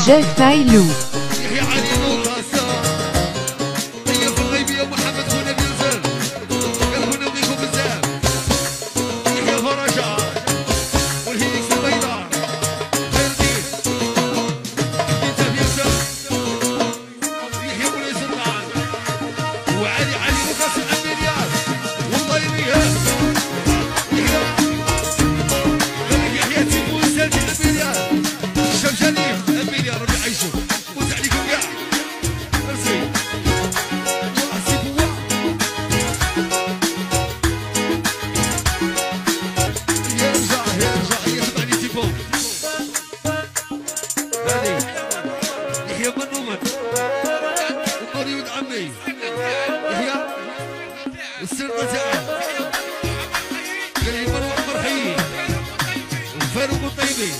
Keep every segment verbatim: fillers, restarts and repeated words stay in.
جي سمايلو. يحيى علي لوكاسا هي في الغيبية محمد خونا بينزل قال خونا بيكم بزاف يحيى فرجة والهيكس البيضاء فردي انت بينزل يحيى بولي سلطان وعلي علي لوكاسا الأميريات والله يريها يحيى قال لك يحيى تيمون سالتي الأميريات شمشانية الأميريا ربي يعيشوا وزع عليكم كاع ميرسي واسي بوا يرجع يرجع يتبع لي تيفون هادي يحيى من ومن ومري ولد عمي يحيى والسلطة تاعه قال لي مروان مرحي وفاروق الطيبي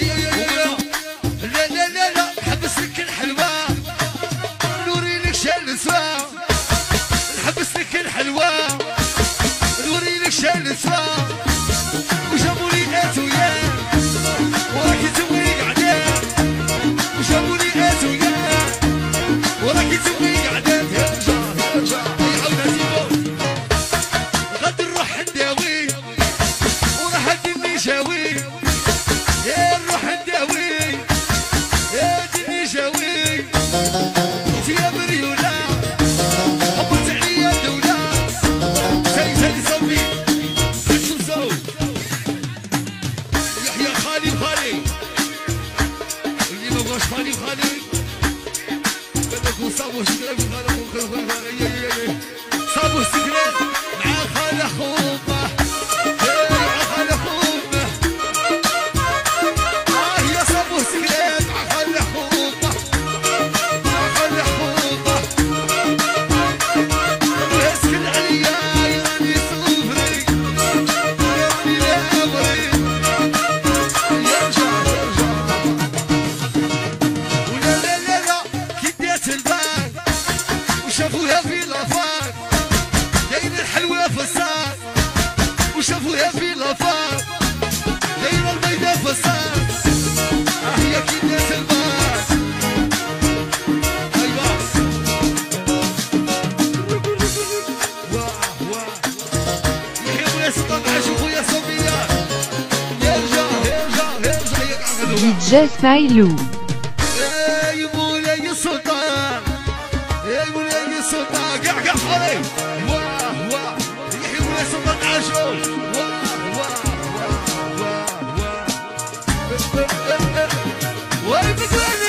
لا لا لا لا نحبس لك الحلوى نوري لك شال سوا نحبس لك الحلوى نوري لك شال سوا وجابوا لي اتويا وراكي تسوي قعدات وجابوا لي اتويا وراكي تسوي قعدات يرجع يرجع يعاود تيبو غادي نروح نداوي وراح ندير نشاوي يا نروح نداوي يا دني جاوي انت يا مريولة حبت عليا الدولة سالي سالي صوبي شو مسوي يحيى خالي وخالي اللي ما بغاش خالي وخالي بدك وصابو شكرا بخالي صابو سكرات مع خالة خومة مع خالة خومة اه يا صابو سكرات مع خالة خومة مع خالة خومة واسكن عليا يراني صوفري يراني لامري يرجع يرجع ولا لا لا لا كي دات البان وشافوها في لافاك داير الحلوة في الصاص وشافوها في لافاك داير البيضة في الصاص اه هي كي دات البان ايوا واه واه يحيى بويا سلطان عاش وخويا صوفيا يرجع يرجع يرجع يقعد دي جي سمايلو. يا مولاي السلطان يا مولاي السلطان قاع قاع حولي واه واه يحيى مولاي السلطان عاشو واه واه واه واه واه واه